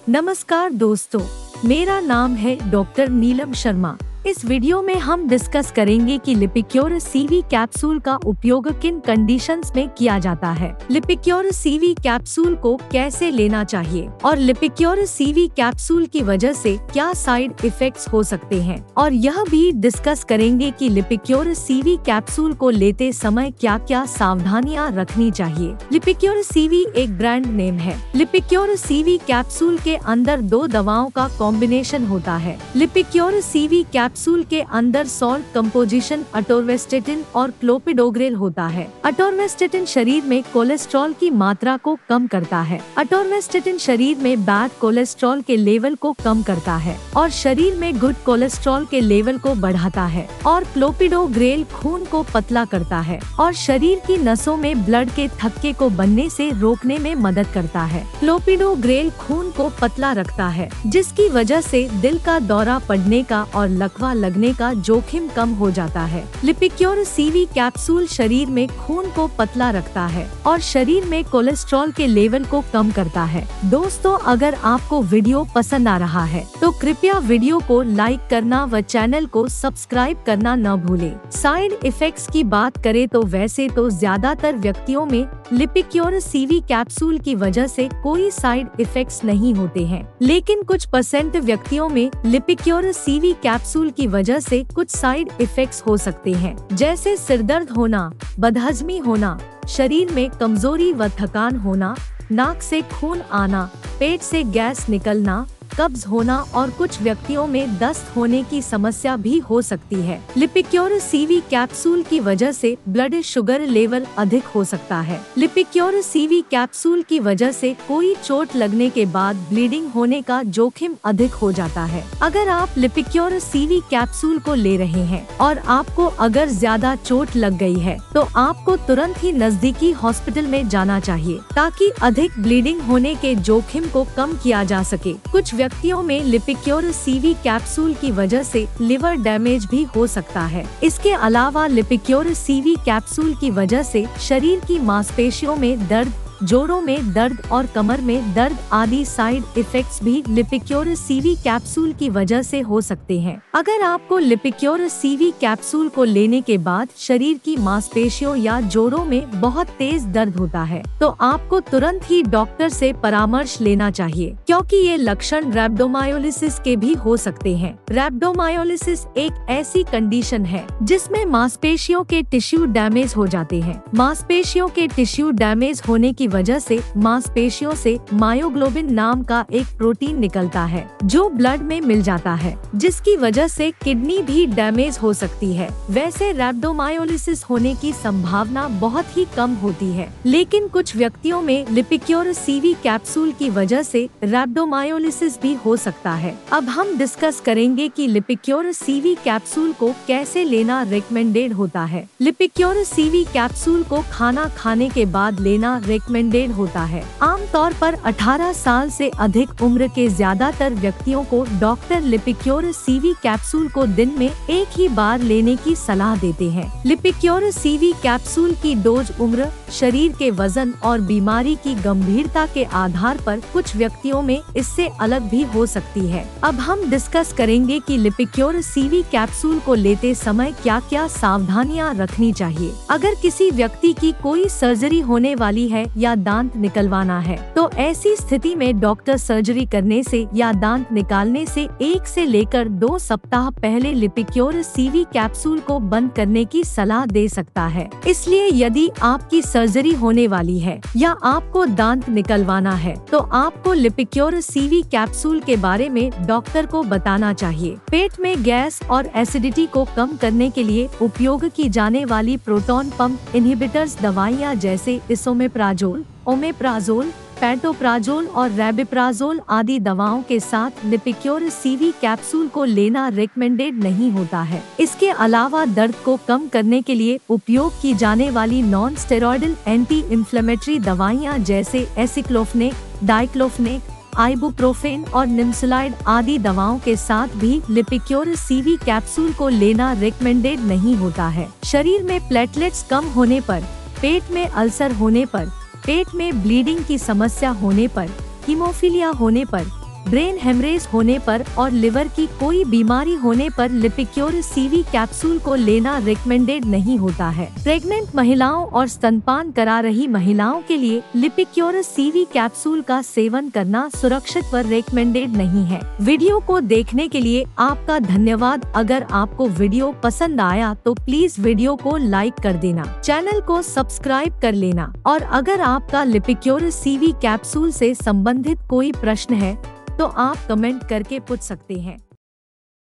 नमस्कार दोस्तों, मेरा नाम है डॉक्टर नीलम शर्मा। इस वीडियो में हम डिस्कस करेंगे कि लिपिक्योर सीवी कैप्सूल का उपयोग किन कंडीशंस में किया जाता है, लिपिक्योर सीवी कैप्सूल को कैसे लेना चाहिए और लिपिक्योर सीवी कैप्सूल की वजह से क्या साइड इफेक्ट्स हो सकते हैं, और यह भी डिस्कस करेंगे कि लिपिक्योर सीवी कैप्सूल को लेते समय क्या क्या सावधानियां रखनी चाहिए। लिपिक्योर सीवी एक ब्रांड नेम है। लिपिक्योर सीवी कैप्सूल के अंदर 2 दवाओं का कॉम्बिनेशन होता है। लिपिक्योर सीवी कैप्सूल के अंदर सॉल्ट कंपोजिशन अटोरवेस्टेटिन और क्लोपिडोग्रेल होता है। अटोरवेस्टेटिन शरीर में कोलेस्ट्रॉल की मात्रा को कम करता है। अटोरवेस्टेटिन शरीर में बैड कोलेस्ट्रॉल के लेवल को कम करता है और शरीर में गुड कोलेस्ट्रॉल के लेवल को बढ़ाता है, और क्लोपिडोग्रेल खून को पतला करता है और शरीर की नसों में ब्लड के थक्के को बनने से रोकने में मदद करता है। क्लोपिडोग्रेल खून को पतला रखता है, जिसकी वजह से दिल का दौरा पड़ने का और लकवा लगने का जोखिम कम हो जाता है। लिपिक्योर सीवी कैप्सूल शरीर में खून को पतला रखता है और शरीर में कोलेस्ट्रॉल के लेवल को कम करता है। दोस्तों, अगर आपको वीडियो पसंद आ रहा है तो कृपया वीडियो को लाइक करना व चैनल को सब्सक्राइब करना न भूलें। साइड इफेक्ट्स की बात करें तो वैसे तो ज्यादातर व्यक्तियों में लिपिक्योर सीवी कैप्सूल की वजह से कोई साइड इफेक्ट्स नहीं होते हैं, लेकिन कुछ % व्यक्तियों में लिपिक्योर सीवी कैप्सूल की वजह से कुछ साइड इफेक्ट्स हो सकते हैं, जैसे सिरदर्द होना, बदहजमी होना, शरीर में कमजोरी व थकान होना, नाक से खून आना, पेट से गैस निकलना, कब्ज होना और कुछ व्यक्तियों में दस्त होने की समस्या भी हो सकती है। लिपिक्योर सीवी कैप्सूल की वजह से ब्लड शुगर लेवल अधिक हो सकता है। लिपिक्योर सीवी कैप्सूल की वजह से कोई चोट लगने के बाद ब्लीडिंग होने का जोखिम अधिक हो जाता है। अगर आप लिपिक्योर सीवी कैप्सूल को ले रहे हैं और आपको अगर ज्यादा चोट लग गई है तो आपको तुरंत ही नजदीकी हॉस्पिटल में जाना चाहिए, ताकि अधिक ब्लीडिंग होने के जोखिम को कम किया जा सके। कुछ व्यक्तियों में लिपिक्योर सीवी कैप्सूल की वजह से लिवर डैमेज भी हो सकता है। इसके अलावा लिपिक्योर सीवी कैप्सूल की वजह से शरीर की मांसपेशियों में दर्द, जोड़ों में दर्द और कमर में दर्द आदि साइड इफेक्ट्स भी लिपिक्योर सीवी कैप्सूल की वजह से हो सकते हैं। अगर आपको लिपिक्योर सीवी कैप्सूल को लेने के बाद शरीर की मांसपेशियों या जोड़ों में बहुत तेज दर्द होता है तो आपको तुरंत ही डॉक्टर से परामर्श लेना चाहिए, क्योंकि ये लक्षण रैप्डोमायोलिसिस के भी हो सकते हैं। रैप्डोमायोलिसिस एक ऐसी कंडीशन है जिसमें मांसपेशियों के टिश्यू डैमेज हो जाते हैं। मांसपेशियों के टिश्यू डैमेज होने की वजह से मांसपेशियों से मायोग्लोबिन नाम का एक प्रोटीन निकलता है जो ब्लड में मिल जाता है, जिसकी वजह से किडनी भी डैमेज हो सकती है। वैसे रैप्डोमायोलिसिस होने की संभावना बहुत ही कम होती है, लेकिन कुछ व्यक्तियों में लिपिक्योर सीवी कैप्सूल की वजह से रैप्डोमायोलिसिस भी हो सकता है। अब हम डिस्कस करेंगे कि लिपिक्योर सीवी कैप्सूल को कैसे लेना रिकमेंडेड होता है। लिपिक्योर सीवी कैप्सूल को खाना खाने के बाद लेना रिकमेंडेड होता है। आमतौर पर 18 साल से अधिक उम्र के ज्यादातर व्यक्तियों को डॉक्टर लिपिक्योर सीवी कैप्सूल को दिन में एक ही बार लेने की सलाह देते हैं। लिपिक्योर सीवी कैप्सूल की डोज उम्र, शरीर के वजन और बीमारी की गंभीरता के आधार पर कुछ व्यक्तियों में इससे अलग भी हो सकती है। अब हम डिस्कस करेंगे कि लिपिक्योर सीवी कैप्सूल को लेते समय क्या क्या सावधानियां रखनी चाहिए। अगर किसी व्यक्ति की कोई सर्जरी होने वाली है या दांत निकलवाना है तो ऐसी स्थिति में डॉक्टर सर्जरी करने से या दांत निकालने से 1 से लेकर 2 सप्ताह पहले लिपिक्योर सीवी कैप्सूल को बंद करने की सलाह दे सकता है। इसलिए यदि आपकी सर्जरी होने वाली है या आपको दांत निकलवाना है तो आपको लिपिक्योर सीवी कैप्सूल के बारे में डॉक्टर को बताना चाहिए। पेट में गैस और एसिडिटी को कम करने के लिए उपयोग की जाने वाली प्रोटॉन पंप इनहिबिटर्स दवाइयाँ जैसे इसोमेप्राजोल, ओमेप्राजोल, पेंटोप्राजोल और रैबिप्राजोल आदि दवाओं के साथ लिपिक्योर सीवी कैप्सूल को लेना रिकमेंडेड नहीं होता है। इसके अलावा दर्द को कम करने के लिए उपयोग की जाने वाली नॉन स्टेरॉयडल एंटी इंफ्लेमेटरी दवाइयाँ जैसे एसिक्लोफनेक, डाइक्लोफनेक, आइबुप्रोफेन और निम्सुलाइड आदि दवाओं के साथ भी लिपिक्योर सीवी कैप्सूल को लेना रिकमेंडेड नहीं होता है। शरीर में प्लेटलेट्स कम होने पर, पेट में अल्सर होने पर, पेट में ब्लीडिंग की समस्या होने पर, हीमोफीलिया होने पर, ब्रेन हेमरेज होने पर और लिवर की कोई बीमारी होने पर लिपिक्योर सीवी कैप्सूल को लेना रिकमेंडेड नहीं होता है। प्रेग्नेंट महिलाओं और स्तनपान करा रही महिलाओं के लिए लिपिक्योर सीवी कैप्सूल का सेवन करना सुरक्षित व रिकमेंडेड नहीं है। वीडियो को देखने के लिए आपका धन्यवाद। अगर आपको वीडियो पसंद आया तो प्लीज वीडियो को लाइक कर देना, चैनल को सब्सक्राइब कर लेना और अगर आपका लिपिक्योर सीवी कैप्सूल से संबंधित कोई प्रश्न है तो आप कमेंट करके पूछ सकते हैं।